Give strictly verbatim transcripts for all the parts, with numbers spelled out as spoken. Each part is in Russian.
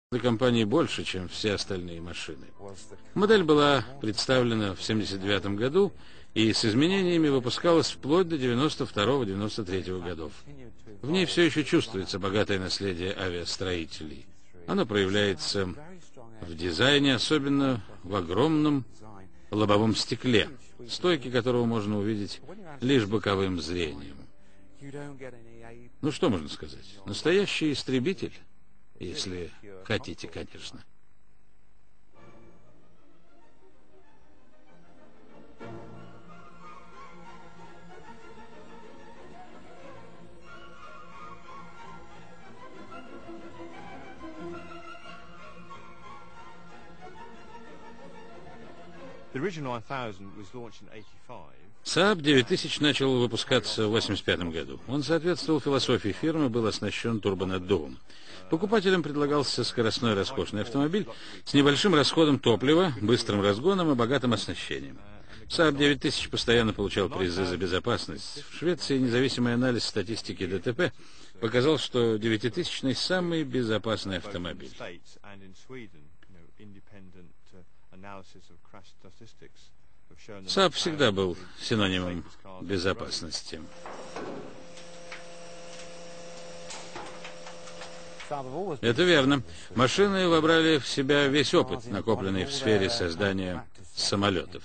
компании больше, чем все остальные машины. Модель была представлена в семьдесят девятом году и с изменениями выпускалась вплоть до девяносто второго — девяносто третьего годов. В ней все еще чувствуется богатое наследие авиастроителей. Оно проявляется в дизайне, особенно в огромном лобовом стекле, стойки которого можно увидеть лишь боковым зрением. Ну что можно сказать? Настоящий истребитель, если хотите, конечно. Saab девять тысяч начал выпускаться в восемьдесят пятом году. Он соответствовал философии фирмы, был оснащен турбонаддувом. Покупателям предлагался скоростной роскошный автомобиль с небольшим расходом топлива, быстрым разгоном и богатым оснащением. Saab девять тысяч постоянно получал призы за безопасность. В Швеции независимый анализ статистики ДТП показал, что девятитысячный самый безопасный автомобиль. Saab всегда был синонимом безопасности. Это верно. Машины вобрали в себя весь опыт, накопленный в сфере создания самолетов.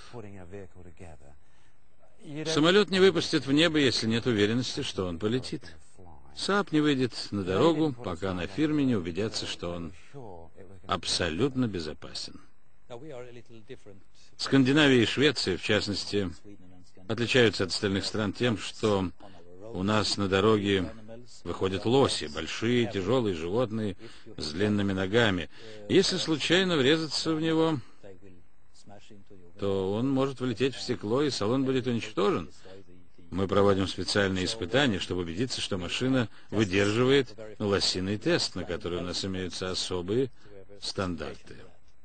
Самолет не выпустят в небо, если нет уверенности, что он полетит. Saab не выйдет на дорогу, пока на фирме не убедятся, что он абсолютно безопасен. Скандинавия и Швеция, в частности, отличаются от остальных стран тем, что у нас на дороге выходят лоси, большие, тяжелые животные с длинными ногами. Если случайно врезаться в него, то он может влететь в стекло, и салон будет уничтожен. Мы проводим специальные испытания, чтобы убедиться, что машина выдерживает лосиный тест, на который у нас имеются особые стандарты.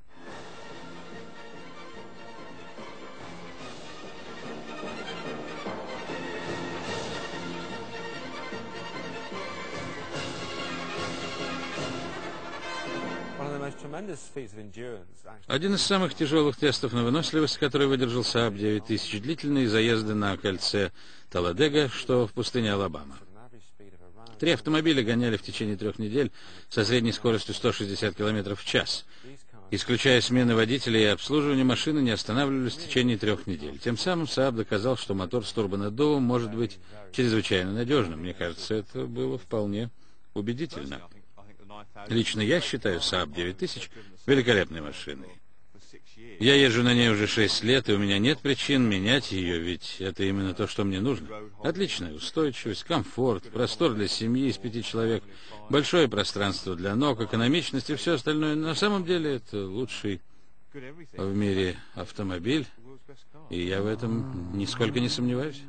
Один из самых тяжелых тестов на выносливость, который выдержал Saab девять тысяч, длительные заезды на кольце Талладега, что в пустыне Алабама. Три автомобиля гоняли в течение трех недель со средней скоростью сто шестьдесят километров в час. Исключая смены водителей и обслуживание, машины не останавливались в течение трех недель. Тем самым Saab доказал, что мотор с турбонаддувом может быть чрезвычайно надежным. Мне кажется, это было вполне убедительно. Лично я считаю Saab девять тысяч великолепной машиной. Я езжу на ней уже шесть лет, и у меня нет причин менять ее, ведь это именно то, что мне нужно. Отличная устойчивость, комфорт, простор для семьи из пяти человек, большое пространство для ног, экономичность и все остальное. На самом деле это лучший в мире автомобиль, и я в этом нисколько не сомневаюсь.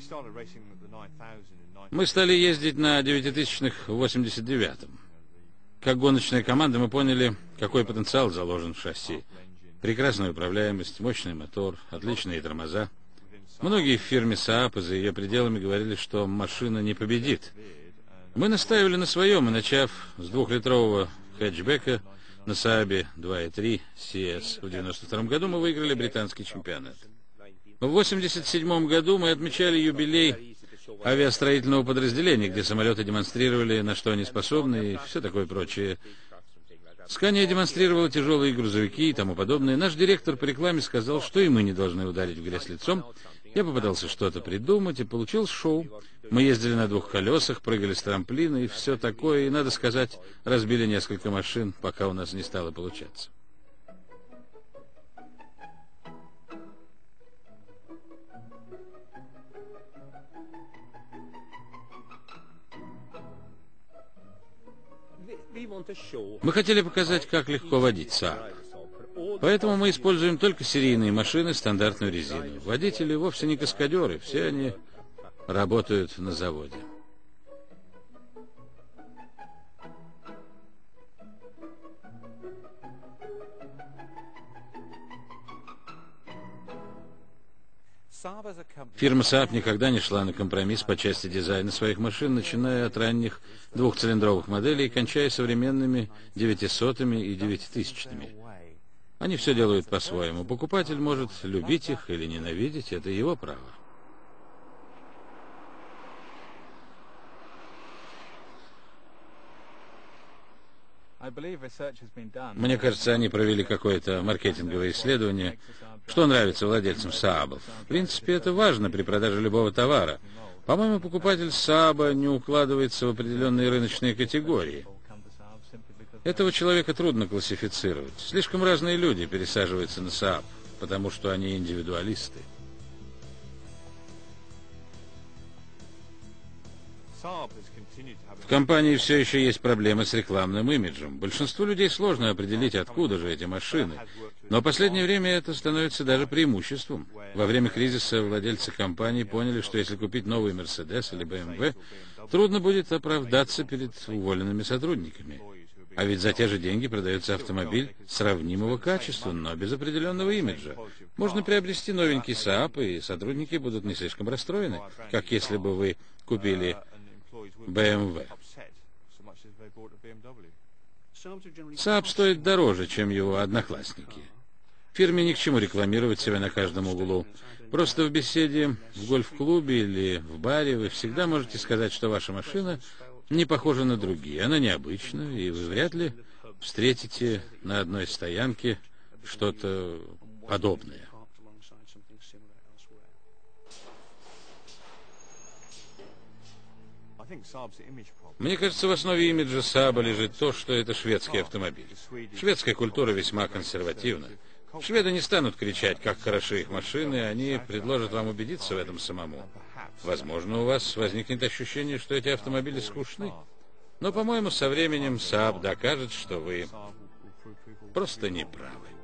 Мы стали ездить на девятитысячных в восемьдесят девятом. Как гоночная команда мы поняли, какой потенциал заложен в шасси. Прекрасная управляемость, мощный мотор, отличные тормоза. Многие в фирме Saab и за ее пределами говорили, что машина не победит. Мы настаивали на своем, и начав с двухлитрового хэтчбека на Saab два и три си эс в девяносто втором году, мы выиграли британский чемпионат. В восемьдесят седьмом году мы отмечали юбилей авиастроительного подразделения, где самолеты демонстрировали, на что они способны, и все такое прочее. Скания демонстрировала тяжелые грузовики и тому подобное. Наш директор по рекламе сказал, что и мы не должны ударить в грязь лицом. Я попытался что-то придумать, и получил шоу. Мы ездили на двух колесах, прыгали с трамплина и все такое. И, надо сказать, разбили несколько машин, пока у нас не стало получаться. Мы хотели показать, как легко водить Saab. Поэтому мы используем только серийные машины, стандартную резину. Водители вовсе не каскадеры, все они работают на заводе. Фирма Saab никогда не шла на компромисс по части дизайна своих машин, начиная от ранних двухцилиндровых моделей и кончая современными девятисотыми и девятитысячными. Они все делают по-своему. Покупатель может любить их или ненавидеть, это его право. Мне кажется, они провели какое-то маркетинговое исследование, что нравится владельцам Saab. В принципе, это важно при продаже любого товара. По-моему, покупатель Saab не укладывается в определенные рыночные категории. Этого человека трудно классифицировать. Слишком разные люди пересаживаются на Saab, потому что они индивидуалисты. В компании все еще есть проблемы с рекламным имиджем. Большинству людей сложно определить, откуда же эти машины. Но в последнее время это становится даже преимуществом. Во время кризиса владельцы компании поняли, что если купить новый Мерседес или бэ эм вэ, трудно будет оправдаться перед уволенными сотрудниками. А ведь за те же деньги продается автомобиль сравнимого качества, но без определенного имиджа. Можно приобрести новенький Saab, и сотрудники будут не слишком расстроены, как если бы вы купили бэ эм вэ. Saab стоит дороже, чем его одноклассники. Фирме ни к чему рекламировать себя на каждом углу. Просто в беседе в гольф-клубе или в баре вы всегда можете сказать, что ваша машина не похожа на другие. Она необычна, и вы вряд ли встретите на одной стоянке что-то подобное. Мне кажется, в основе имиджа Saab лежит то, что это шведский автомобиль. Шведская культура весьма консервативна. Шведы не станут кричать, как хороши их машины, они предложат вам убедиться в этом самому. Возможно, у вас возникнет ощущение, что эти автомобили скучны. Но, по-моему, со временем Saab докажет, что вы просто не правы.